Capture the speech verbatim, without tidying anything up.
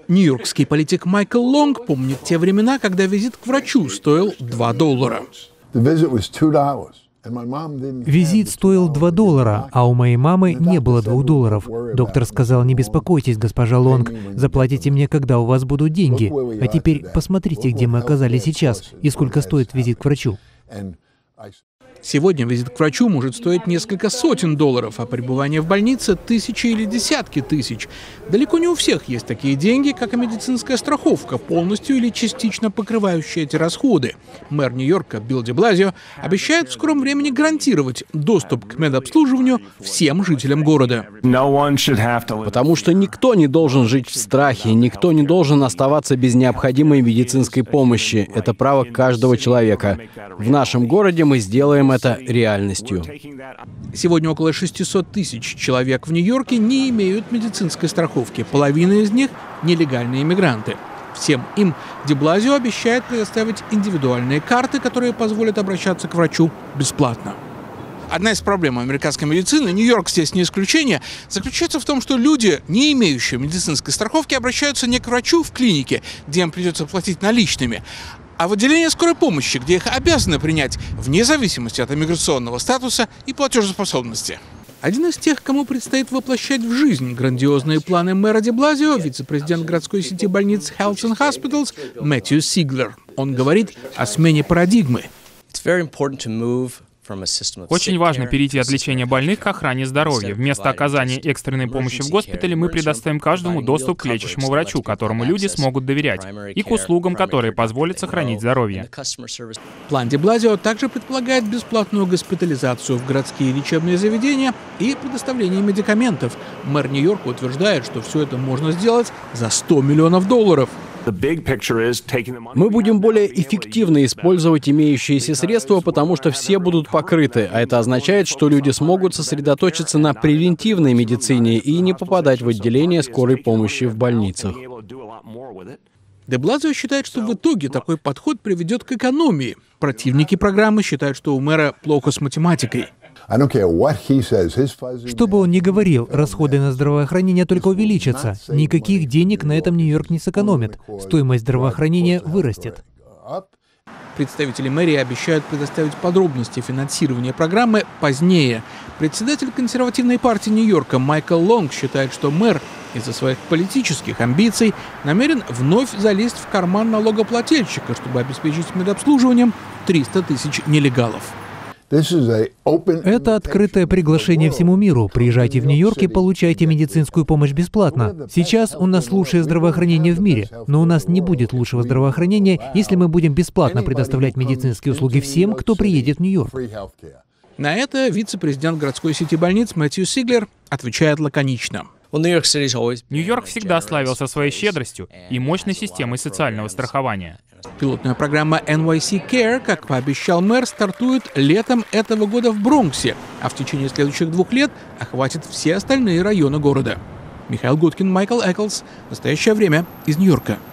Нью-Йоркский политик Майкл Лонг помнит те времена, когда визит к врачу стоил два доллара. Визит стоил два доллара, а у моей мамы не было двух долларов. Доктор сказал: не беспокойтесь, госпожа Лонг, заплатите мне, когда у вас будут деньги. А теперь посмотрите, где мы оказались сейчас и сколько стоит визит к врачу. Сегодня визит к врачу может стоить несколько сотен долларов, а пребывание в больнице – тысячи или десятки тысяч. Далеко не у всех есть такие деньги, как и медицинская страховка, полностью или частично покрывающая эти расходы. Мэр Нью-Йорка Билл де Блазио обещает в скором времени гарантировать доступ к медобслуживанию всем жителям города. Потому что никто не должен жить в страхе, никто не должен оставаться без необходимой медицинской помощи. Это право каждого человека. В нашем городе мы сделаем это реальностью. Сегодня около шестисот тысяч человек в Нью-Йорке не имеют медицинской страховки. Половина из них – нелегальные иммигранты. Всем им де Блазио обещает предоставить индивидуальные карты, которые позволят обращаться к врачу бесплатно. Одна из проблем американской медицины, Нью-Йорк здесь не исключение, заключается в том, что люди, не имеющие медицинской страховки, обращаются не к врачу в клинике, где им придется платить наличными, а в отделение скорой помощи, где их обязаны принять вне зависимости от иммиграционного статуса и платежеспособности. Один из тех, кому предстоит воплощать в жизнь грандиозные планы мэра де Блазио, вице-президент городской сети больниц Health and Hospitals Мэтью Сиглер. Он говорит о смене парадигмы. Очень важно перейти от лечения больных к охране здоровья. Вместо оказания экстренной помощи в госпитале мы предоставим каждому доступ к лечащему врачу, которому люди смогут доверять, и к услугам, которые позволят сохранить здоровье. План де Блазио также предполагает бесплатную госпитализацию в городские лечебные заведения и предоставление медикаментов. Мэр Нью-Йорка утверждает, что все это можно сделать за сто миллионов долларов. Мы будем более эффективно использовать имеющиеся средства, потому что все будут покрыты, а это означает, что люди смогут сосредоточиться на превентивной медицине и не попадать в отделение скорой помощи в больницах. Де Блазио считает, что в итоге такой подход приведет к экономии. Противники программы считают, что у мэра плохо с математикой. Что бы он ни говорил, расходы на здравоохранение только увеличатся. Никаких денег на этом Нью-Йорк не сэкономит. Стоимость здравоохранения вырастет. Представители мэрии обещают предоставить подробности финансирования программы позднее. Председатель консервативной партии Нью-Йорка Майкл Лонг считает, что мэр из-за своих политических амбиций намерен вновь залезть в карман налогоплательщика, чтобы обеспечить медобслуживанием триста тысяч нелегалов. Это открытое приглашение всему миру. Приезжайте в Нью-Йорк и получайте медицинскую помощь бесплатно. Сейчас у нас лучшее здравоохранение в мире, но у нас не будет лучшего здравоохранения, если мы будем бесплатно предоставлять медицинские услуги всем, кто приедет в Нью-Йорк. На это вице-президент городской сети больниц Мэтью Сиглер отвечает лаконично. Нью-Йорк всегда славился своей щедростью и мощной системой социального страхования. Пилотная программа эн уай си Care, как пообещал мэр, стартует летом этого года в Бронксе, а в течение следующих двух лет охватит все остальные районы города. Михаил Гудкин, Майкл Эклс. Настоящее время из Нью-Йорка.